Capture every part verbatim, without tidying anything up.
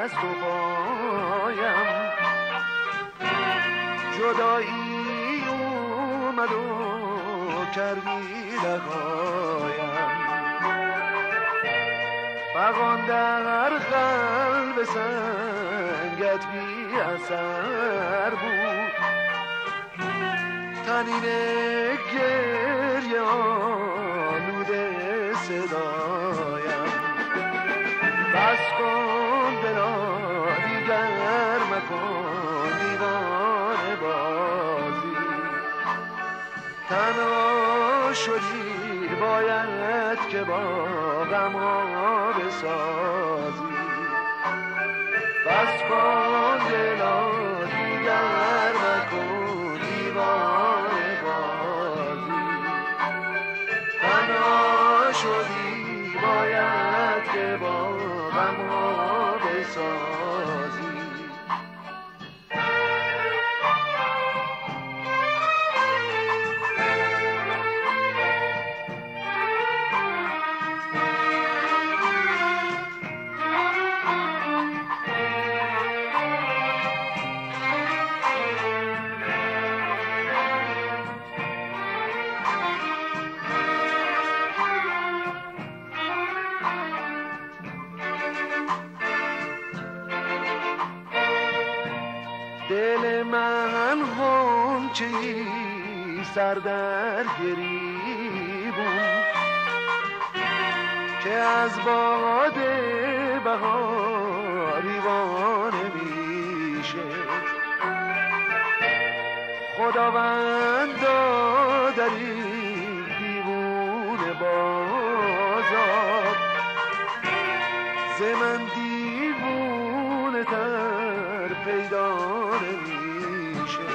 دست و پایم، جدایی اومد و کردی لقایم، فغان در قلب سنگت بی اثر بود، تنین گریه آلوده صدایم. بس کن دلا دیگر مکن دیوانه بازی، تنها شدی باید که با غم ها بسازی. بس کن دلا دیگر مکن دیوانه بازی، تنها شدی باید که با غم ها بسازی. دل من غنچه‌ای سر در گریبون که از باد بهار دیوانه میشه. خداوندا در این دیوونه بازار ز من دیوونه تر پیدا نمیشه.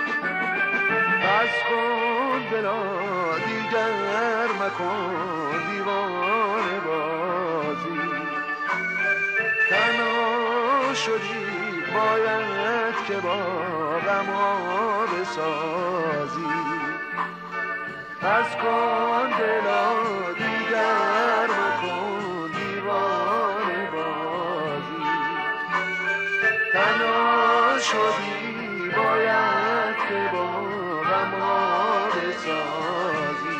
بس کن دلا دیگر مکن دیوانه بازی، تنها شدی باید که با غم ها بسازی. بس کن دلا دیگر مکن دیوانه بازی، تنها شدی باید که با غم ها بسازی.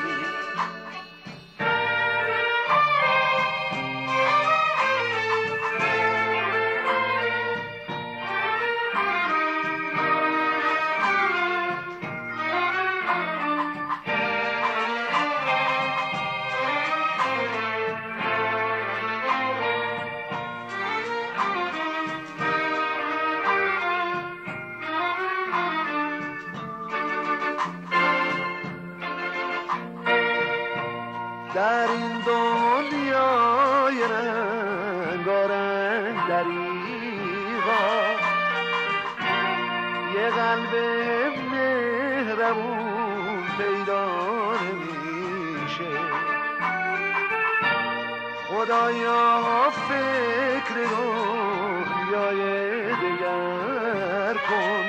در این دنیای رنگارنگ دریغا یه قلب مهربون پیدا نمیشه. خدایا فکر دنیای دگر کن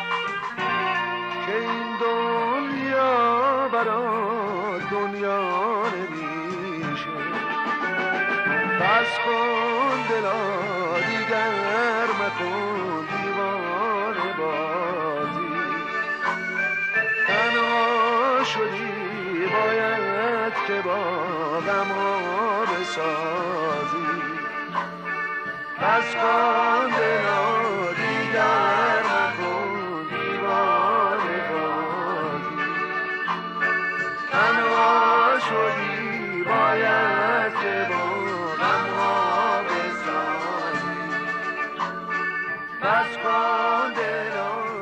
که این دنیا برا دنیا نمیشه. بس کن دلا دیگر مکن دیوانه بازی، تنها شدی باید که با غم ها بسازی. بس کن دلا دیگر مکن دیوانه بازی، تنها شدی باید که با غم ها بسازی. بس کن دلا